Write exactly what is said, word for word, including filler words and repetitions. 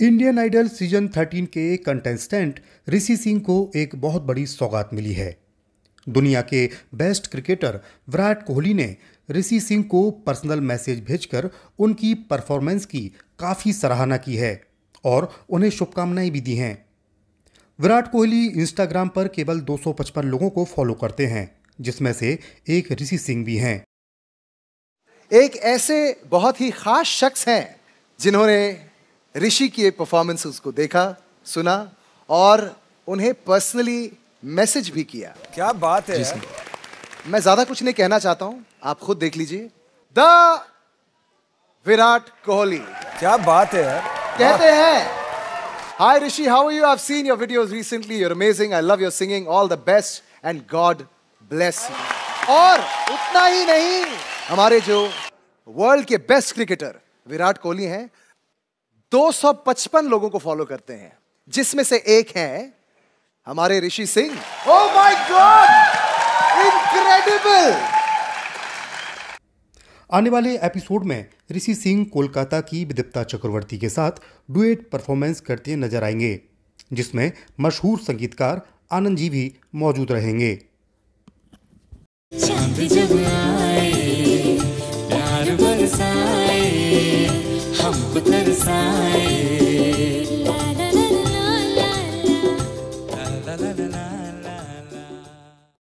Indian idol season thirteen के contestant Rishi Singh को एक बहुत बड़ी सौगात मिली है। दुनिया के बेस्ट क्रिकेटर विराट कोहली ने ऋषि सिंह को पर्सनल मैसेज भेजकर उनकी परफॉर्मेंस की काफ़ी सराहना की है और उन्हें शुभकामनाएं भी दी हैं। विराट कोहली इंस्टाग्राम पर केवल दो सौ पचपन लोगों को फॉलो करते हैं, जिसमें से एक ऋषि सिंह भी हैं। एक ऐसे बहुत ही खास शख्स हैं जिन्होंने ऋषि की परफॉर्मेंसेस को देखा, सुना और उन्हें पर्सनली मैसेज भी किया। क्या बात है यार। मैं ज्यादा कुछ नहीं कहना चाहता हूं, आप खुद देख लीजिए। द विराट कोहली। क्या बात है यार। कहते हैं, hi Rishi, how are you? I have seen your videos recently, you are amazing, I love your singing, all the best and God bless you. और उतना ही नहीं, हमारे जो वर्ल्ड के बेस्ट क्रिकेटर विराट कोहली हैं, दो सौ पचपन लोगों को फॉलो करते हैं, जिसमें से एक है हमारे Rishi Singh. Oh my God, incredible. आने वाले एपिसोड में ऋषि सिंह कोलकाता की विदिप्ता चक्रवर्ती के साथ डुएट परफॉर्मेंस करते नजर आएंगे, जिसमें मशहूर संगीतकार आनंद जी भी मौजूद रहेंगे। चांद जब आए, प्यार बरसाए।